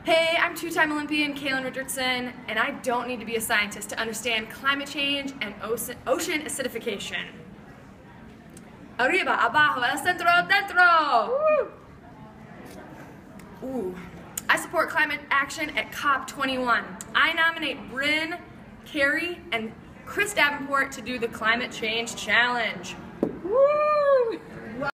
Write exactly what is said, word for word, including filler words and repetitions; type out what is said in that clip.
Hey, I'm two-time Olympian Kaylin Richardson, and I don't need to be a scientist to understand climate change and ocean acidification. Arriba, abajo, el centro, dentro! Ooh. Ooh. I support climate action at COP twenty-one. I nominate Bryn, Carrie, and Chris Davenport to do the Climate Change Challenge.